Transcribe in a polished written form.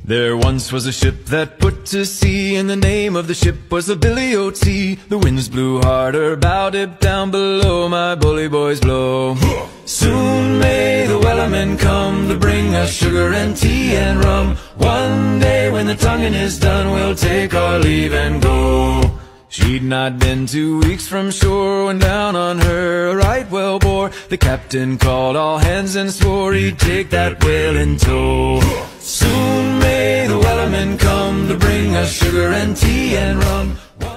There once was a ship that put to sea, and the name of the ship was the Billy O.T. The winds blew harder, bow dip down below, my bully boys blow. Soon may the wellerman come to bring us sugar and tea and rum. One day when the tonguing is done, we'll take our leave and go. She'd not been 2 weeks from shore when down on her a right whale bore. The captain called all hands and swore he'd take that whale in tow. Soon may the wellerman come to bring us sugar and tea and rum.